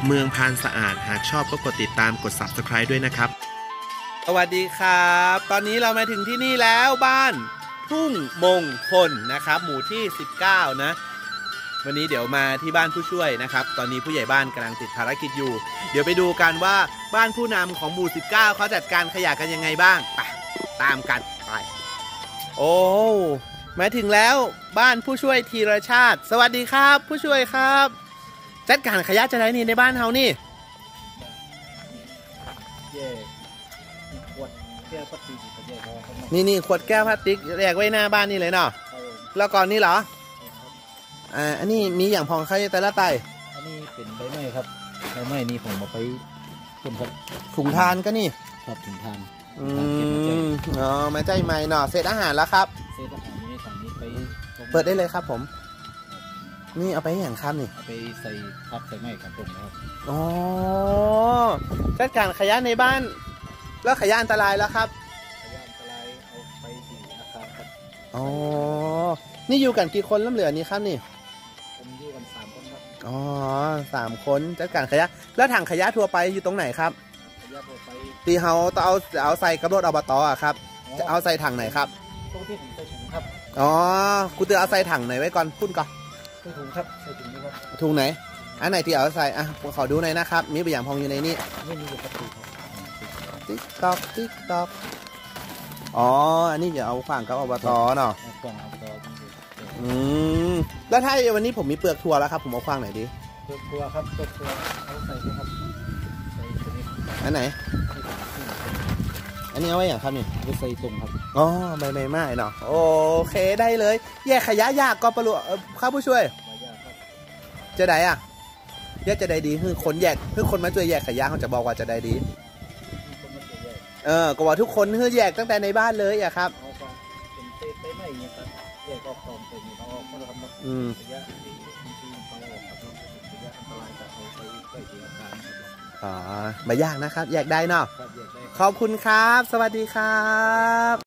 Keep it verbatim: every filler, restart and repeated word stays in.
เมืองพานสะอาดหากชอบก็กดติดตามกด ซับสไครบ์ ด้วยนะครับสวัสดีครับตอนนี้เรามาถึงที่นี่แล้วบ้านทุ่งมงคลนะครับหมู่ที่สิบเก้านะวันนี้เดี๋ยวมาที่บ้านผู้ช่วยนะครับตอนนี้ผู้ใหญ่บ้านกำลังติดภารกิจอยู่เดี๋ยวไปดูกันว่าบ้านผู้นำของหมู่สิบเก้าเขาจัดการขยะกันยังไงบ้างไปตามกันไปโอ้มาถึงแล้วบ้านผู้ช่วยธีรชาติสวัสดีครับผู้ช่วยครับจัดการขยะจะได้นี่ในบ้านเฮานี่นี่นี่ขวดแก้วพลาสติกแยกไว้หน้าบ้านนี่เลยเนาะแล้วก่อนนี่เหรออ่าอันนี้มีอย่างพองเขาแต่ละไตอันนี้เป็นใบไม้ครับใบไม้นี่ผมมาไปต้นครับถุงทานก็นี่ครับถุงทานอืมอ๋อมาใจใหม่เนาะเศษอาหารแล้วครับเศษอาหารนี้ในถังนี้ไปเปิดได้เลยครับผมนี่เอาไปอย่างครับนี่เอาไปใส่พักใส่ไม้กับตรงนะครับอ๋อจัดการขยะในบ้านแล้วขยะอันตรายแล้วครับขยะอันตรายเอาไปที่อาคารครับอ๋อนี่อยู่กันกี่คนล้ำเหลือนี่ครับนี่ผมอยู่กันสามคนครับอ๋อสามคนจัดการขยะแล้วถังขยะทั่วไปอยู่ตรงไหนครับขยะทั่วไปตีเฮาต้องเอาเอาใส่กระโดดอบตอ่ะครับจะเอาใส่ถังไหนครับตรงที่ผมใส่ถุงครับอ๋อกูเตือนเอาใส่ถังไหนไว้ก่อนพูดก่อนใส่ถุงครับใส่ถุงนี้ครับถุงไหนอันไหนที่เอาใส่อ่ะขอดูหน่อยนะครับมีบางอย่างพองอยู่ในนี้ไม่มีอยู่กับถุงครับติ๊กตอกติ๊กตอกอ๋ออันนี้จะเอาขวางกับอบตเนาะขวางอบตอืมแล้วถ้าวันนี้ผมมีเปลือกถั่วแล้วครับผมเอาขวางไหนดีเปลือกถั่วครับเปลือกถั่วเอาใส่เลยครับใส่ตัวนี้อันไหนอันนี้เอาไว้อย่างครับนี่ใส่ตรงครับอ๋อใบไม้ไม้เนาะโอเคได้เลยแยกขยะยากก็ปลุข้าผู้ช่วยจะได้อ่ะแยกจะได้ดีคือคนแยกคือคนมาช่วยแยกขยะเขาจะบอกว่าจะได้ดีเออก็ว่าทุกคนคือแยกตั้งแต่ในบ้านเลยอะครับอืมอ๋อไม่ยากนะครับแยกได้เนาะขอบคุณครับสวัสดีครับ